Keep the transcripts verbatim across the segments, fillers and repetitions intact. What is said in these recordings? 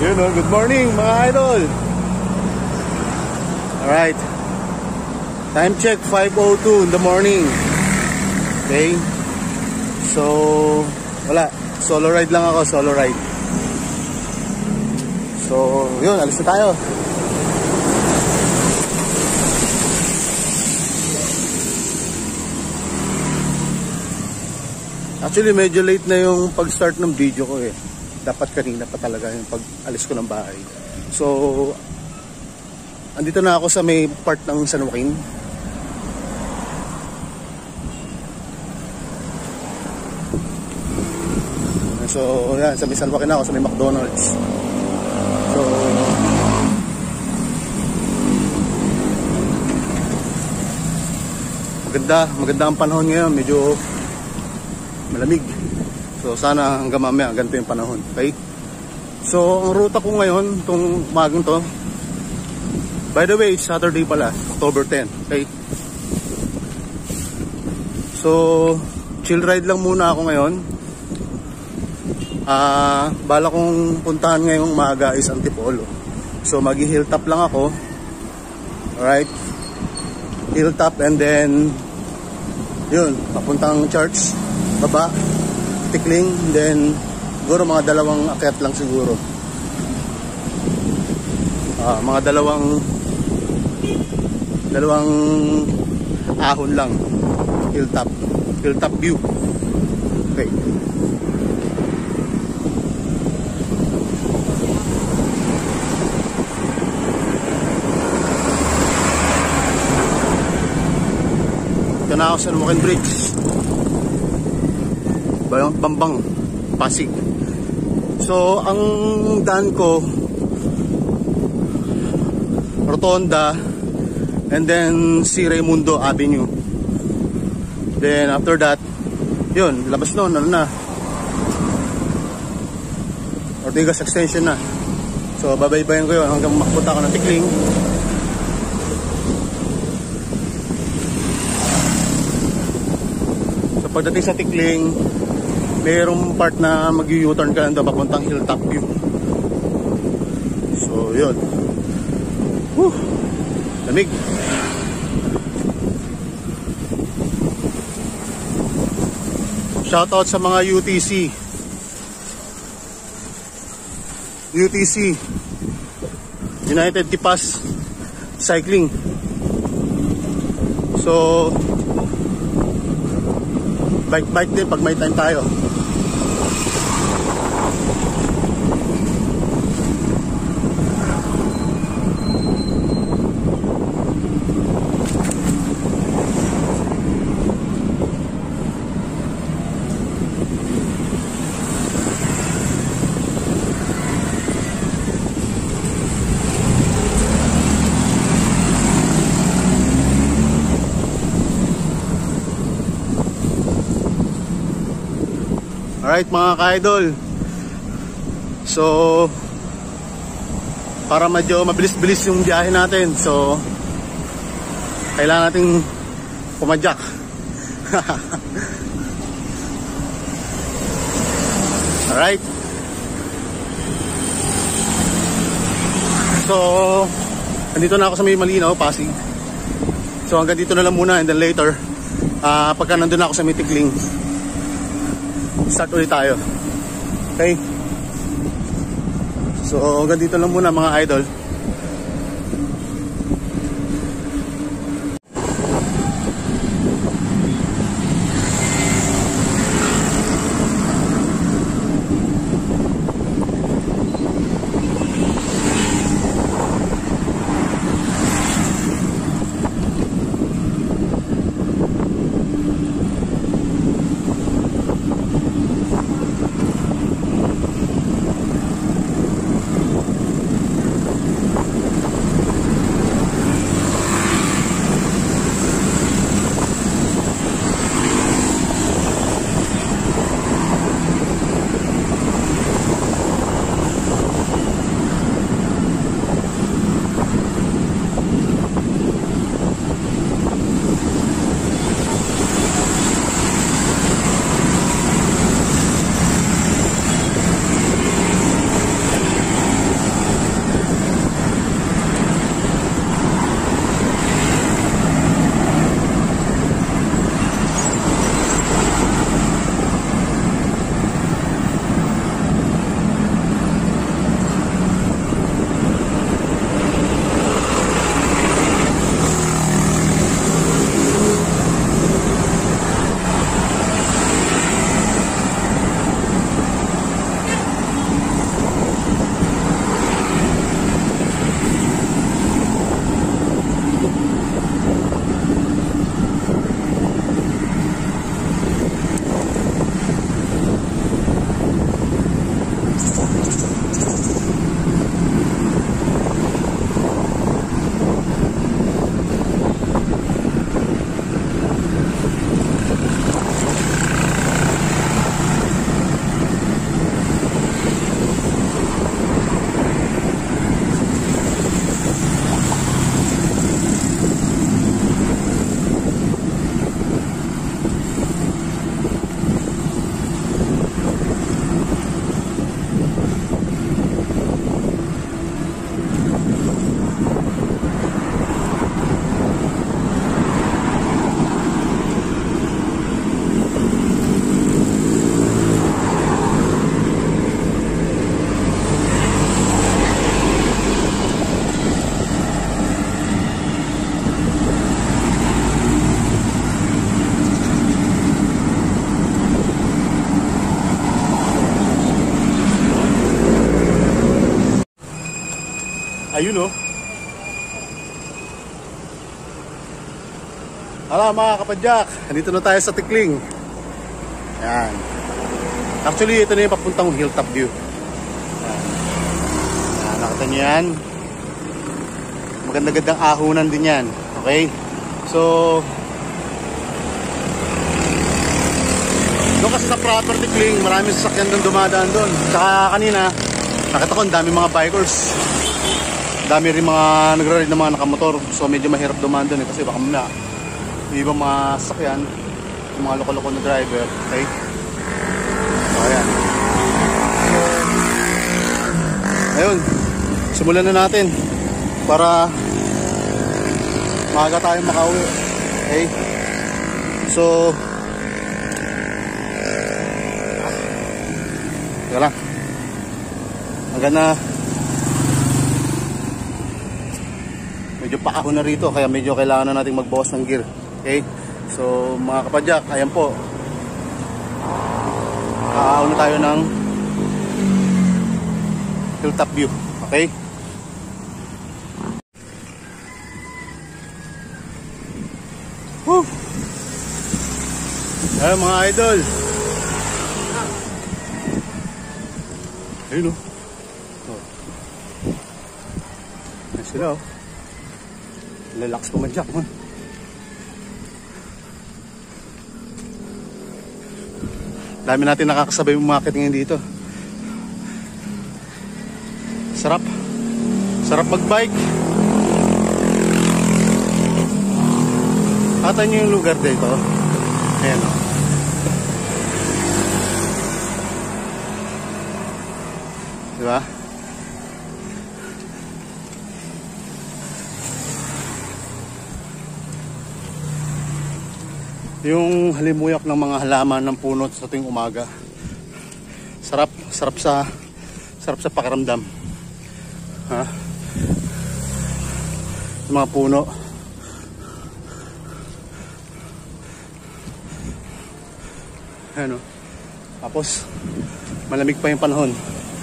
Ayun o, good morning mga idol. Alright, time check five oh two in the morning. Okay, so wala, solo ride lang ako, solo ride. So yun, alis na tayo. Actually medyo late na yung pag-start ng video ko eh. Dapat kanina pa talaga yung pag-alis ko ng bahay. So andito na ako sa may part ng San Joaquin. So yan, sa may San Joaquin ako, sa may McDonald's. So maganda, maganda ang panahon ngayon, medyo malamig. So sana hanggang mamaya ganito yung panahon. Okay? So ang ruta ko ngayon, itong umagang to, by the way, it's Saturday pala, October tenth. Okay? So chill ride lang muna ako ngayon. Ah, uh, bala kong puntahan ngayong umaga is Antipolo. So magi-hilltop lang ako. Alright? Hilltop and then yun, papuntang church, baba, Tikling, then siguro mga dalawang akyat lang siguro. Ah, mga dalawang dalawang ahon lang. Hilltop, hilltop view. Okay. Ito na ako sa San Joaquin Bridge. Bayang Bambang, Pasig. So ang daan ko Rotonda and then si Raimundo Avenue. Then after that, yun, labas nun, ano na, Ortigas Extension na. So babaybayan ko yun hanggang makapunta ko ng Tikling. So pagdating sa Tikling, mayroong part na mag-u-turn ka nando papuntang Hilltop View. So yun. Woo! Lamig. Shoutout sa mga U T C. U T C United Tipas Cycling. So bike-bike din pag may time tayo. Alright mga ka-idol, so para medyo mabilis-bilis yung biyahe natin, so kailangan nating pumadyak. Alright, so andito na ako sa may Malinaw, Pasig. So hanggang dito na lang muna, and then later uh, pagka nandun na ako sa may Tikling, start ulit tayo. Okay? So hanggang dito lang muna mga idol. Ayun oh. Hala mga kapadyak, nandito na tayo sa Tikling. Yan. Actually, ito na yung papuntang hilltop view. Yan. Yan, nakita nyo yan. Maganda-gandang ahunan din yan. Okay? So, doon kasi sa proper Tikling, maraming sasakyan doon dumadaan doon. Tsaka kanina, nakita ko, ang dami mga bikers. Dami rin mga nagra-ride ng mga nakamotor. So, medyo mahirap dumaan doon eh, kasi baka muna yung ibang mga sasakyan, yung mga loko-loko na driver. Okay? So, ayan. Ayun, simulan na natin para maaga tayo makauwi. Okay? So, teka lang. Hanggang na medyo paahon na rito, kaya medyo kailangan na natin magbawas ng gear. Okay? So, mga kapadyak, ayan po. Aahon na tayo ng hilltop view. Okay? Woo! Ayan mga idol. Ayun o. Oh. Ayan sila o. Relax pumadyak man. Dami natin nakakasabay yung market ngayon dito. Sarap. Sarap magbike. Ata nyo yung lugar dito. Ayan o. Diba? Yung halimuyak ng mga halaman ng puno sa tuwing umaga. Sarap, sarap sa sarap sa pakiramdam. Ha? Yung mga puno. Ano? Tapos malamig pa yung panahon.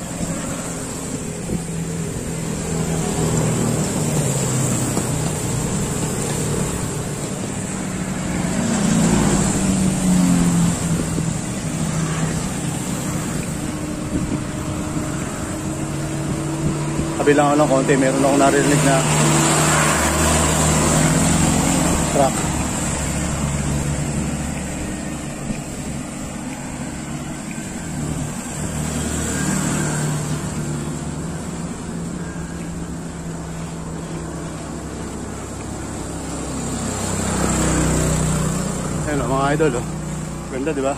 Bilang ako ng konti, meron akong narinig na truck. Ayun o, mga idol o. Ganda, di ba?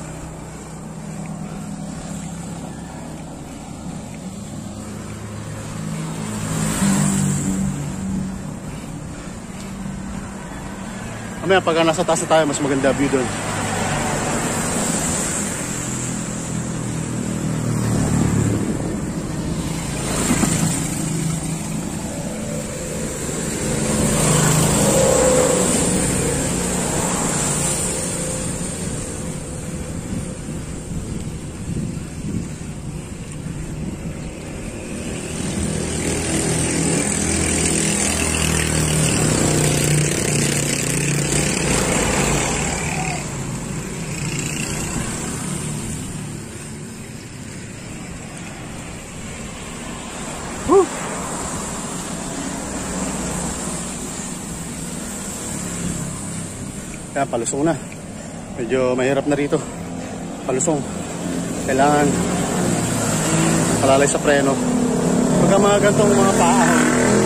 Mamaya pagka nasa taas na tayo, mas maganda view doon. Woo! Kaya palusong na. Medyo mahirap na rito. Palusong. Kailangan palalay sa preno. Pagka mga gantong mga paahon,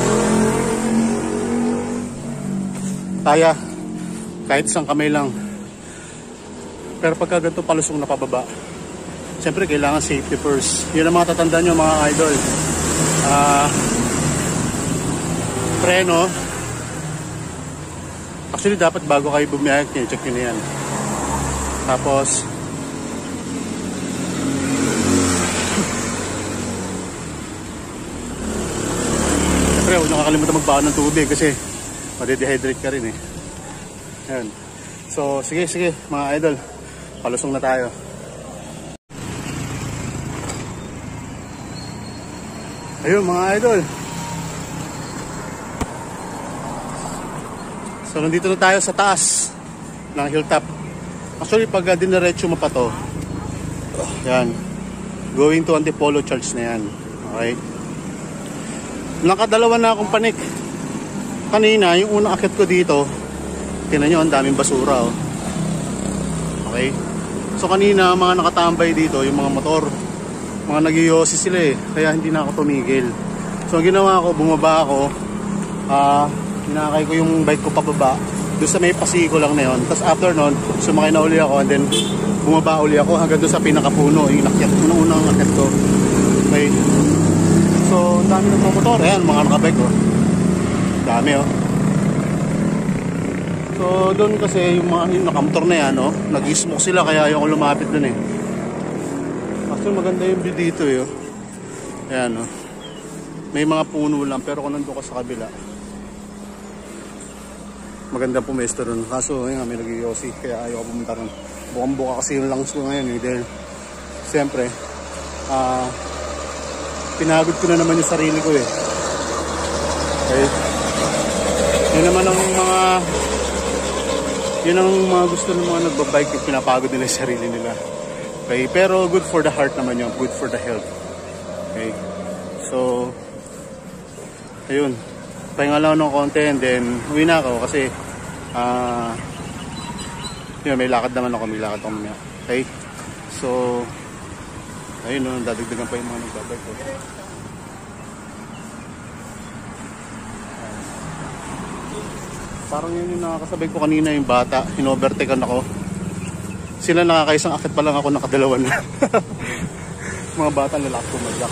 kaya kahit isang kamay lang. Pero pagka ganito palusong na pababa, siyempre kailangan safety first. Yun ang mga tatandaan nyo mga idol. Uh, preno, actually dapat bago kayo bumiyahe, check nyo na yan. Tapos siyempre huwag nyo kakalimutan magbaon ng tubig kasi madidehydrate ka rin eh. Ayan. So sige sige mga idol, palusong na tayo. Ayun mga idol, So nandito na tayo sa taas ng hilltop. Actually pag uh, diniretso mo pa to, yan, going to Antipolo Church na yan. Okay, nakadalawa na akong panik. Kanina yung unang akit ko dito, tingnan nyo ang daming basura, oh. Okay, so kanina mga nakatambay dito yung mga motor, mga nag-iyosi sila eh, kaya hindi na ako tumigil. So ang ginawa ko, bumaba ako, ah uh, hinakay ko yung bike ko pababa doon sa may pasiko lang na yun. Tapos after nun, sumakay na uli ako and then bumaba uli ako hanggang doon sa pinakapuno, yung nakyat, unang-unang nakyat ko. Okay, so ang dami ng mga motor, ayan mga nakabike ko, dami oh. So doon kasi yung mga yung nakamotor na yan, oh, nag-smoke sila kaya ayaw ko lumapit doon eh. Kasi maganda yung view dito eh, oh. Ayan oh, may mga puno lang pero kung nandun ka sa kabila, maganda pumesto doon. Kaso yun, may nag-iossi kaya ayaw ko pumunta ron. Bukang buka kasi yung lungs ko ngayon eh. Dahil siyempre uh, pinagod ko na naman yung sarili ko eh. Okay, yun naman ang mga yun ang mga gusto ng mga nagbabike, yung pinapagod nila yung sarili nila. Okay, pero good for the heart naman yun, good for the health. Okay, so ayun, pahinga lang ng konti and then uwi na ako kasi ah uh, yun, may lakad naman ako, may lakad ako mamaya. Okay, so ayun no, dadagdagan pa yung mga nagbabike ko. Parang yun yung nakakasabay ko kanina, yung bata, in-overtaken ako. Sila nakakaisang akit pa lang, ako nakadalawa na. Mga bata lalaki ko mag-jack.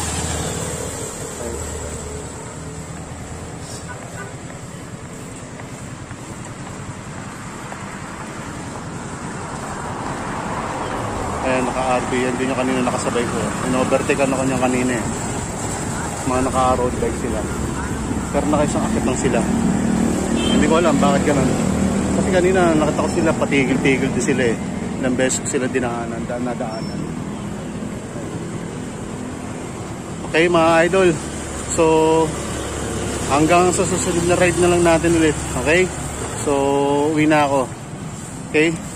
Ayan, naka-R B, yan din yung kanina nakasabay ko. In-overtaken ako niya kanina eh. Mga naka-road bike sila. Pero nakaisang akit lang sila. Hindi ko alam bakit ganun. Kasi kanina nakita ko sila, patigil-tigil din sila eh. Ilang beses ko sila dinaanan, nadaanan. Okay mga idol, so hanggang sa susunod na ride na lang natin ulit. Okay, so uwi na ako. Okay.